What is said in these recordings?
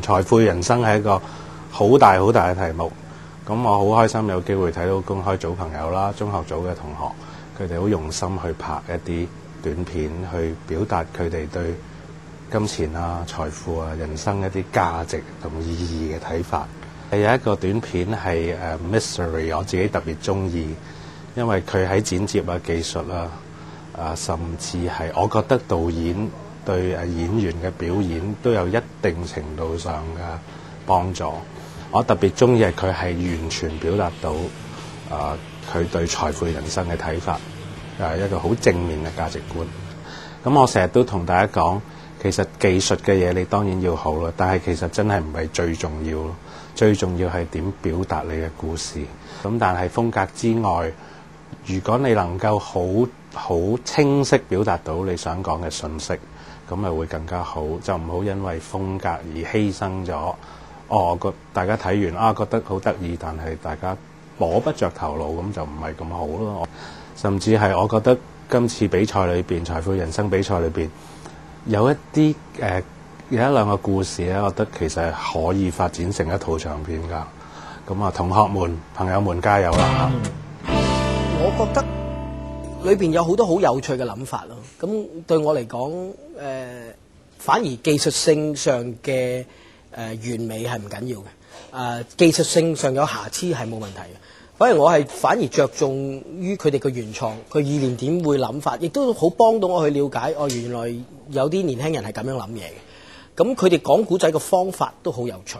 財富人生係一個好大好大嘅題目。咁我好開心有機會睇到公開組朋友啦、中學組嘅同學，佢哋好用心去拍一啲短片，去表達佢哋對金錢啊、財富啊、人生一啲價值同意義嘅睇法。有一個短片係Mystery， 我自己特別中意，因為佢喺剪接啊、技術啊、甚至係我覺得導演對演員嘅表演都有一定程度上嘅幫助。我特別中意係佢係完全表達到佢對財富人生嘅睇法，一個好正面嘅價值觀。咁我成日都同大家講，其實技術嘅嘢你當然要好啦，但係其實真係唔係最重要咯。最重要係點表達你嘅故事。咁但係風格之外，如果你能夠好清晰表達到你想講嘅信息，咁咪會更加好。就唔好因為風格而犧牲咗。大家睇完覺得好得意，但係大家摸不着頭腦，咁就唔係咁好咯。甚至係我覺得今次比賽裏邊，財富人生比賽裏邊有一啲有一兩個故事咧，我覺得其實係可以發展成一套長片㗎。咁同學們、朋友們加油啦！ 我覺得裏邊有好多好有趣嘅諗法咯。咁對我嚟講，反而技術性上嘅完美係唔緊要嘅。技術性上有瑕疵係冇問題嘅。反而着重於佢哋嘅原創，佢意念點會諗法，亦都好幫到我去了解。原來有啲年輕人係咁樣諗嘢嘅。咁佢哋講古仔嘅方法都好有趣。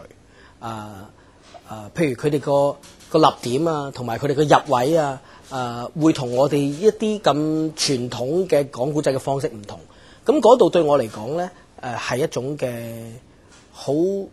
譬如佢哋個立點啊，同埋佢哋嘅入位啊，會同我哋一啲咁傳統嘅講古仔嘅方式唔同。咁嗰度對我嚟講咧，係一種嘅好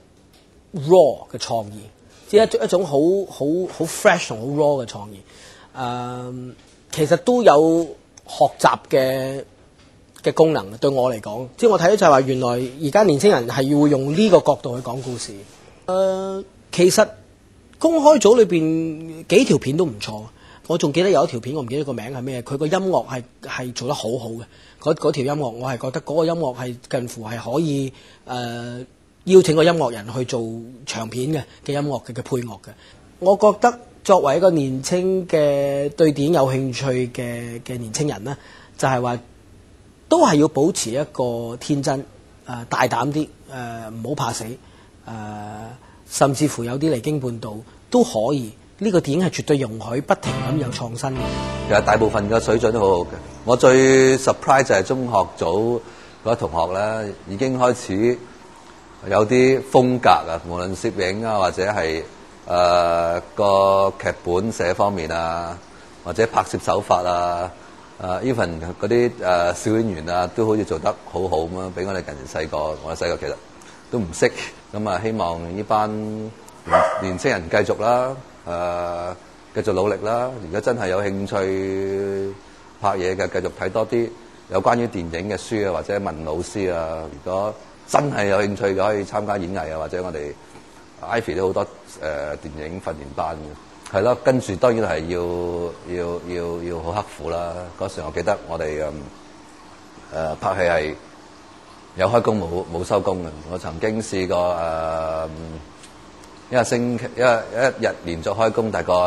raw 嘅創意，即係一種好 fresh 同好 raw 嘅創意。其實都有學習嘅功能。對我嚟講，即係我睇到就係話，原來而家年輕人係要用呢個角度去講故事。其實公開組裏邊幾條片都唔錯。我仲記得有一條片，我唔記得個名係咩，佢個音樂係做得好好嘅。嗰條音樂我係覺得嗰個音樂係近乎係可以邀請個音樂人去做長片嘅音樂嘅配樂嘅。我覺得作為一個年輕嘅對電影有興趣嘅年輕人呢，就係話都係要保持一個天真，大膽啲，唔好怕死，甚至乎有啲離經叛道都可以。呢個電影係絕對容許不停咁有創新嘅。 其實大部分嘅水準都好好嘅。我最 surprise 就係中學組嗰啲同學咧，已經開始有啲風格啊，無論攝影啊，或者係個劇本寫方面啊，或者拍攝手法啊，even 嗰啲小演員啊，都好似做得好好咁樣，比我哋近年細個，我哋細個其實都唔識。咁啊，希望呢班年青人繼續啦。繼續努力啦！如果真係有興趣拍嘢嘅，繼續睇多啲有關於電影嘅書啊，或者問老師啊。如果真係有興趣嘅，可以參加演藝啊，或者我哋 Ivy 都好多電影訓練班嘅。係咯，跟住當然係要好刻苦啦。嗰時我記得我哋拍戲係有開工冇收工嘅。我曾經試過一日連續開工大概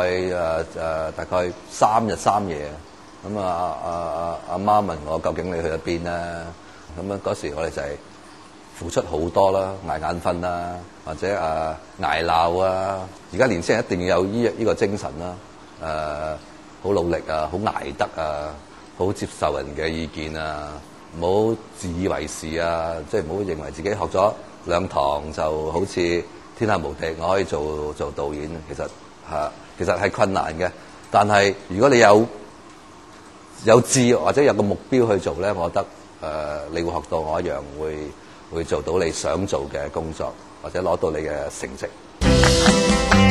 3日3夜。咁阿媽問我究竟你去咗邊咧？咁樣嗰時我哋就係付出好多啦，捱眼瞓啦，或者捱鬧啊。而家年輕人一定要有呢個精神啦，好努力啊，好捱得啊，好接受人嘅意見啊，唔好自以為是啊，即係唔好認為自己學咗2堂就好似天下無敵，我可以做導演。其實係困難嘅，但係如果你有志或者有個目標去做咧，我覺得你會學到我一樣，會做到你想做嘅工作，或者攞到你嘅成績。